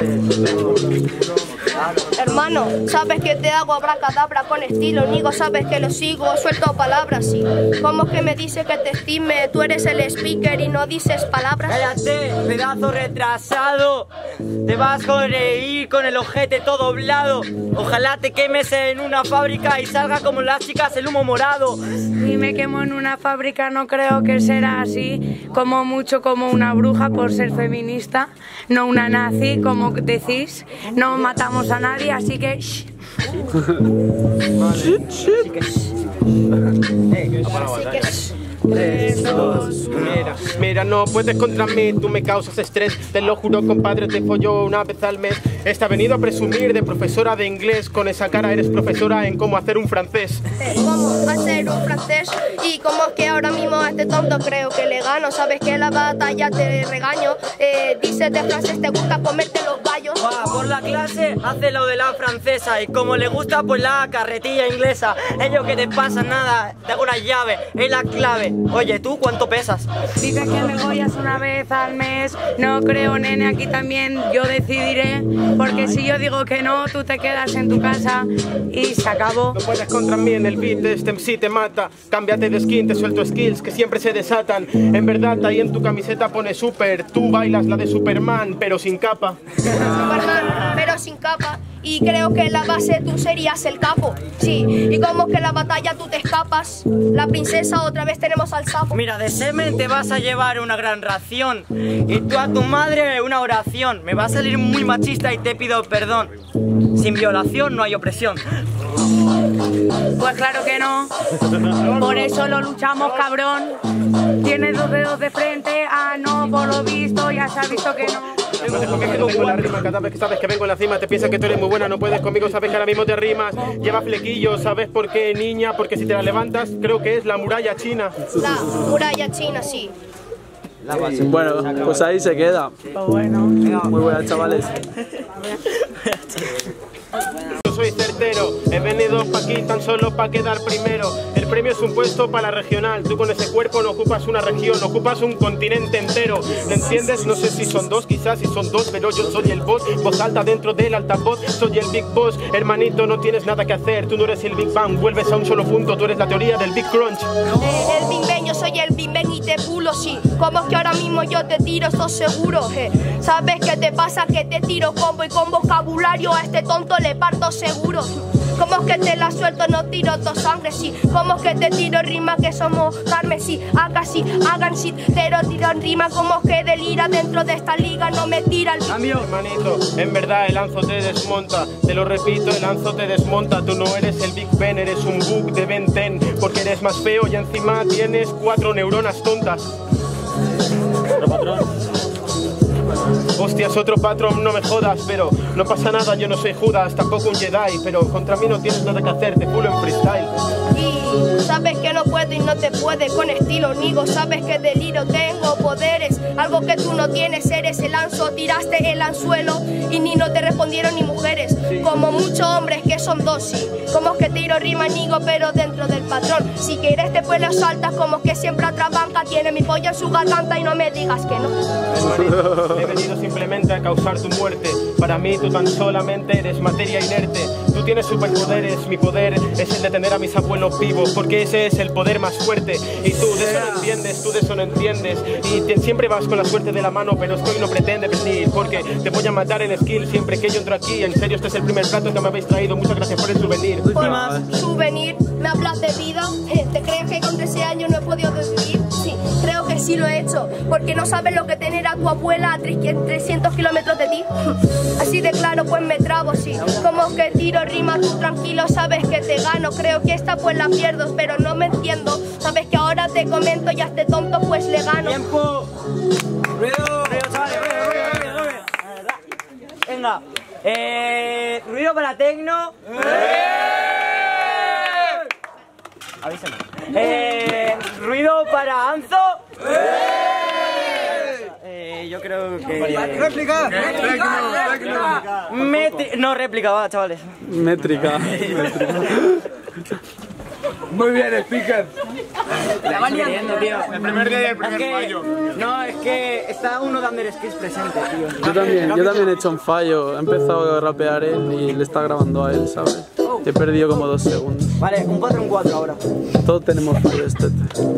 Hermano, sabes que te hago abracadabra con estilo, Nigo, sabes que lo sigo, suelto palabras, sí. ¿Cómo que me dice que te estime? Tú eres el speaker y no dices palabras. Cállate, pedazo retrasado. Te vas a reír con el ojete todo doblado. Ojalá te quemes en una fábrica y salga como las chicas el humo morado. Si me quemo en una fábrica no creo que será así, como mucho como una bruja por ser feminista, no una nazi como decís, no matamos a nadie, así que shh. Mira, no puedes contra mí, tú me causas estrés. Te lo juro, compadre, te follo una vez al mes. Está venido a presumir de profesora de inglés. Con esa cara eres profesora en cómo hacer un francés. ¿Cómo hacer un francés? Y como es que ahora mismo a este tonto creo que le gano. Sabes que la batalla te regaño. Dices de francés, te gusta comerte los gallos. Por la clase hace lo de la francesa. Y como le gusta pues la carretilla inglesa. Ello que te pasa nada, te hago una llave, es la clave. Oye, ¿tú cuánto pesas? Dices que me follas una vez al mes. No creo, nene, aquí también yo decidiré. Porque si yo digo que no, tú te quedas en tu casa y se acabó. No puedes contra mí en el beat, este MC te mata. Cámbiate de skin, te suelto skills que siempre se desatan. En verdad, ahí en tu camiseta pone super. Tú bailas la de Superman, pero sin capa. Superman, pero sin capa. Y creo que la base tú serías el capo. Sí, y como que la batalla tú te escapas. La princesa otra vez tenemos al sapo. Mira, de semen te vas a llevar una gran ración. Y tú a tu madre una oración. Me va a salir muy machista y te pido perdón. Sin violación no hay opresión. Pues claro que no. Por eso lo luchamos, cabrón. Tienes 2 dedos de frente. Ah, no, por lo visto ya se ha visto que no. No puedes conmigo, tengo la rima. Cada vez que sabes que vengo en la cima, te piensas que tú eres muy buena. No puedes conmigo, sabes que ahora mismo te rimas. Lleva flequillos, ¿sabes por qué, niña? Porque si te la levantas, creo que es la muralla china. La muralla china, sí. Bueno, pues ahí se queda. Muy buenas, chavales. Yo soy certero, he venido pa' aquí tan solo pa' quedar primero. El premio es un puesto para la regional. Tú con ese cuerpo no ocupas una región, ocupas un continente entero. ¿Me entiendes? No sé si son 2, quizás si son 2, pero yo soy el boss. Voz alta dentro del altavoz, soy el Big Boss. Hermanito, no tienes nada que hacer, tú no eres el Big Bang. Vuelves a un solo punto, tú eres la teoría del Big Crunch. El Big Bang, yo soy el Big Bang y te pulo, sí. Como es que ahora mismo yo te tiro, esto seguro. ¿Sabes qué te pasa? Que te tiro combo y con vocabulario a este tonto le parto seguro. Como es que te la suelto, no tiro tu sangre, sí. Como es que te tiro rima que somos carmesí. Haga sí, hagan sí, pero tiro en rima. Como es que delira dentro de esta liga, no me tira el cambio. Hermanito, en verdad el lanzo te desmonta. Te lo repito, el lanzo te desmonta. Tú no eres el Big Ben, eres un bug de Ben 10. Porque eres más feo y encima tienes 4 neuronas tontas. Otro patrón. Hostias, otro patrón, no me jodas, pero no pasa nada, yo no soy Judas, tampoco un Jedi, pero contra mí no tienes nada que hacer, te pulo en freestyle. Y sabes que no puedo y no te puede con estilo, Nigo, sabes que deliro, tengo poderes, algo que tú no tienes, eres el anzo, tiraste el anzuelo y ni no te respondieron ni mujeres, como muchos hombres que son 2, sí, como que tiro rima, Nigo, pero dentro del patrón, si quieres te puedo saltas, como que siempre otra banca tiene mi pollo en su garganta y no me digas que no. Hermanito, he venido simplemente a causar tu muerte. Para mí tú tan solamente eres materia inerte. Tú tienes superpoderes, mi poder es el de tener a mis abuelos vivos, porque ese es el poder más fuerte. Y tú de eso no entiendes, tú de eso no entiendes. Y siempre vas con la suerte de la mano, pero estoy no pretende venir, porque te voy a matar en skill siempre que yo entro aquí. En serio, este es el primer plato que me habéis traído. Muchas gracias por el souvenir. Souvenir, ¿me hablas de vida? ¿Te crees que con 13 años no he podido vivir? Sí, creo que sí lo he hecho, porque no sabes lo que tener a tu abuela a 300 kilómetros de ti. Así de claro, pues me trabo, sí. Como que tiro rima, tú tranquilo, sabes que te gano. Creo que esta pues la pierdo, pero no me entiendo. Sabes que ahora te comento y a este tonto pues le gano. ¡Tiempo! ¡Ruido! ¡Ruido, chavales! ¡Ruido! Venga, ruido para Tecno. Avísame. Ruido para Anzo. Yo creo que... ¡Réplica! No, réplica, va, chavales. Métrica. Muy bien, speaker. El primer día y el primer fallo. No, es que está uno de Underskills presente, tío. Yo también he hecho un fallo. He empezado a rapear él y le está grabando a él, ¿sabes? He perdido como 2 segundos. Vale, un 4 un 4 ahora. Todos tenemos fallos, Tete.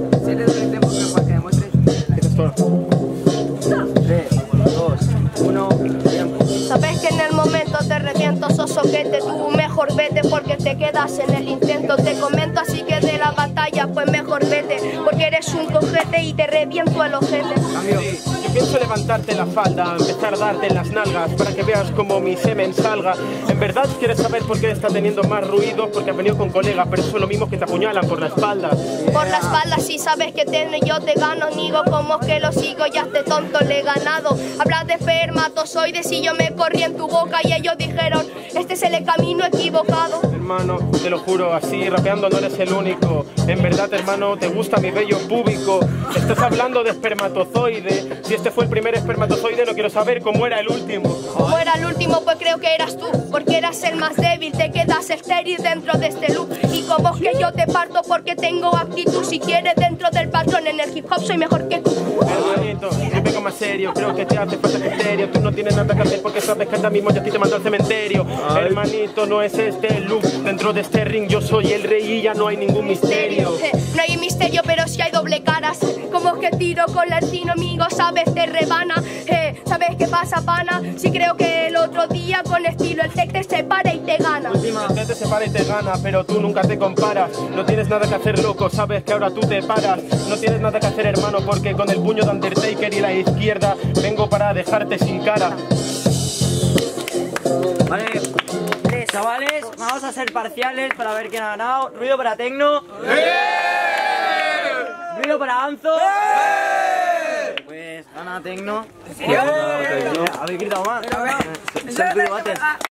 3, 2, 1, tiempo. Sabes que en el momento te reviento, sos soquete, tú mejor vete porque te quedas en el intento. Te comento así que de la batalla pues mejor vete, porque eres un cojete y te reviento el ojete. Yo pienso levantarte la falda, empezar a darte en las nalgas para que veas como mi semen salga. En verdad quieres saber por qué está teniendo más ruido, porque has venido con colegas, pero eso es lo mismo que te apuñalan por la espalda. Por la espalda si sabes que yo te gano, nigo como que lo sigo, ya este tonto le he ganado. Hablas de espermatozoides y yo me corrí en tu boca y ellos dijeron, este es el camino equivocado. Hermano, te lo juro, así rapeando no eres el único. En verdad, hermano, te gusta mi vello púbico. Estás hablando de espermatozoide. Si este fue el primer espermatozoide, no quiero saber cómo era el último. Como era el último, pues creo que eras tú, porque eras el más débil, te quedas estéril dentro de este loop. Y como es que yo te parto porque tengo actitud, si quieres dentro del patrón en el hip hop soy mejor que tú. Hermanito, yo vengo más serio, creo que te hace falta criterio. Tú no tienes nada que hacer porque sabes que ahora mismo ya a ti te mando al cementerio. Hermanito, no es este el look, dentro de este ring yo soy el rey y ya no hay ningún misterio. No hay misterio, pero sí hay doble caras. Como que tiro con la encino, amigo, sabes, te rebana. ¿Sabes qué pasa, pana? Si creo que el otro día con estilo el Tete se para y te gana. El Tete se para y te gana, pero tú nunca te comparas. No tienes nada que hacer, loco, sabes que ahora tú te paras. No tienes nada que hacer, hermano, porque con el puño de Undertaker y la izquierda vengo para dejarte sin cara. Vale, chavales, vamos a hacer parciales para ver quién ha ganado. Ruido para Tecno. Ruido para Anzo. Pues gana Tecno. Habéis gritado más.